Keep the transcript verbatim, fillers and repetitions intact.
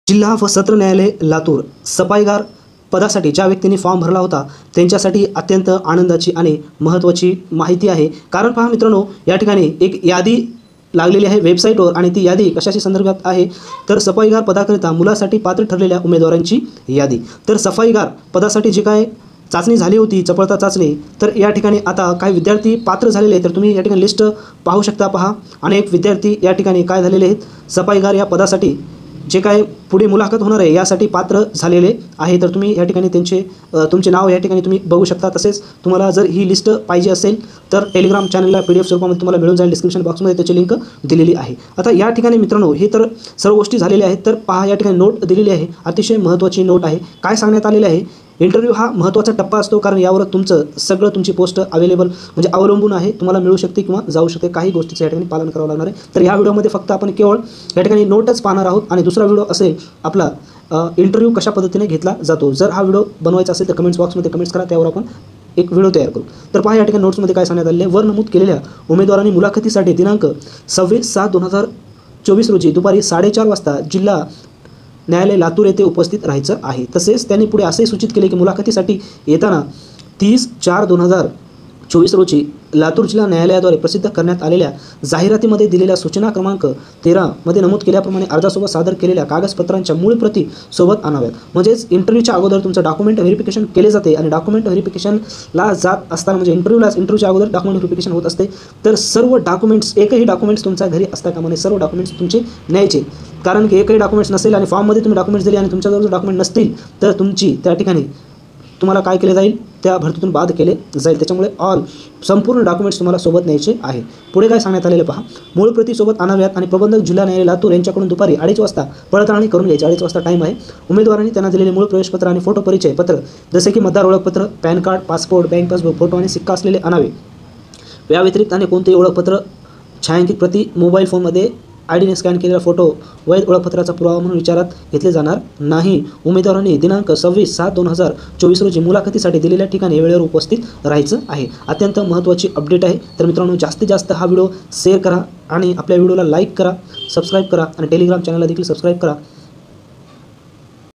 जिल्हा व सत्र न्यायालय लातूर सफाईगार पदासाठी ज्या व्यक्तींनी फॉर्म भरला होता त्यांच्यासाठी अत्यंत आनंदाची आणि महत्त्वाची माहिती आहे। कारण पहा मित्रांनो, या ठिकाणी एक यादी लागलेली आहे वेबसाईटवर आणि ती यादी कशाशी संदर्भात आहे तर सफाईगार पदाकरिता मुलासाठी पात्र ठरलेल्या उमेदवारांची यादी। तर सफाईगार पदासाठी जे काय चाचणी झाली होती, चपळता चाचणी, तर या ठिकाणी आता काही विद्यार्थी पात्र झालेले तर तुम्ही या ठिकाणी लिस्ट पाहू शकता। पहा, अनेक विद्यार्थी या ठिकाणी काय झालेले आहेत, सफाईगार या पदासाठी जे काय पुढे मुलाखत होणार आहे यासाठी पात्र झालेले आहे। तर तुम्ही या ठिकाणी त्यांचे तुमचे नाव या ठिकाणी तुम्ही बघू शकता। तसेच तुम्हाला जर ही लिस्ट पाहिजे असेल तर टेलिग्राम चॅनलला पी डी एफ स्वरूपामध्ये तुम्हाला मिळून जाईल, डिस्क्रिप्शन बॉक्समध्ये त्याची लिंक दिलेली आहे। आता या ठिकाणी मित्रांनो हे तर सर्व गोष्टी झालेल्या आहेत। तर पहा, या ठिकाणी नोट दिलेली आहे, अतिशय महत्त्वाची नोट आहे। काय सांगण्यात आलेले आहे, इंटरव्ह्यू हा महत्त्वाचा टप्पा असतो, कारण यावर तुमचं सगळं तुमची पोस्ट अवेलेबल म्हणजे अवलंबून आहे, तुम्हाला मिळू शकते किंवा जाऊ शकते, काही गोष्टीचं या ठिकाणी पालन करावं लागणार आहे। तर या व्हिडिओमध्ये फक्त आपण केवळ या ठिकाणी नोटच पाहणार आहोत आणि दुसरा व्हिडिओ असेल आपला इंटरव्ह्यू कशा पद्धतीने घेतला जातो। जर हा व्हिडिओ बनवायचा असेल तर कमेंट्स बॉक्समध्ये कमेंट्स करा, त्यावर आपण एक व्हिडिओ तयार करू। तर पहा, या ठिकाणी नोट्समध्ये काय सांगण्यात आले आहे, वर नमूद केलेल्या उमेदवारांनी मुलाखतीसाठी दिनांक सव्वीस सात दोन हजार चोवीस रोजी दुपारी साडेचार वाजता जिल्हा न्यायालय लातूर येथे उपस्थित राहायचं आहे। तसेच त्यांनी पुढे असे सूचित केले की मुलाखतीसाठी येताना तीस चार दोन हजार चोवीस रोजी लातूर जिल्हा न्यायालयाद्वारे प्रसिद्ध करण्यात आलेल्या जाहिरातीमध्ये दिलेल्या सूचना क्रमांक तेरामध्ये नमूद केल्याप्रमाणे अर्जासोबत सादर केलेल्या कागदपत्रांच्या मूळ प्रती सोबत आणाव्यात। म्हणजेच इंटरव्ह्यूच्या अगोदर तुमचं डॉक्युमेंट व्हेरिफिकेशन केले जाते आणि डॉक्युमेंट व्हेरिफिकेशनला जात असताना म्हणजे इंटरव्ह्यूलाच इंटरव्ह्यूच्या अगोदर डॉक्युमेंट व्हेरिफिकेशन होत असते। तर सर्व डॉक्युमेंट्स एकही डॉक्युमेंट्स तुमच्या घरी असता कामा नये, सर्व डॉक्युमेंट्स तुमचे न्यायचे। कारण की एकही डॉक्युमेंट्स नसेल आणि फॉर्ममध्ये तुम्ही डॉक्युमेंट्स दिले आणि तुमच्याजवळ जर डॉक्युमेंट नसतील तर तुमची त्या ठिकाणी तुम्हाला काय केले जाईल, त्या भरतीतून बाद केले जाईल। त्याच्यामुळे ऑल संपूर्ण डॉक्युमेंट्स तुम्हाला सोबत न्यायचे आहे। पुढे काय सांगण्यात आलेले पहा, मूळ प्रती सोबत आणाव्यात आणि प्रबंधक जिल्हा न्यायालय लातूर यांच्याकडून दुपारी अडीच वाजता पडताळणी करून घ्यायची। अडीच वाजता टाईम आहे। उमेदवारांनी त्यांना दिलेले मूळ प्रवेशपत्र आणि फोटो परिचय पत्र जसे की मतदार ओळखपत्र, PAN card, passport, bank passbook, photo आणि सिक्का असलेले आणावे। या व्यतिरिक्त आणि कोणतेही ओळखपत्र छायांकित प्रती, मोबाईल फोनमध्ये आय डीने स्कॅन केलेला फोटो वैध ओळखपत्राचा पुरावा म्हणून विचारात घेतले जाणार नाही। उमेदवारांनी दिनांक सव्वीस सात दोन हजार चोवीस रोजी मुलाखतीसाठी दिलेल्या ठिकाणी वेळेवर उपस्थित राहायचं आहे। अत्यंत महत्त्वाची अपडेट आहे। तर मित्रांनो, जास्तीत जास्त हा व्हिडिओ शेअर करा आणि आपल्या व्हिडिओला लाईक करा, सबस्क्राईब करा आणि टेलिग्राम चॅनलला देखील सबस्क्राईब करा।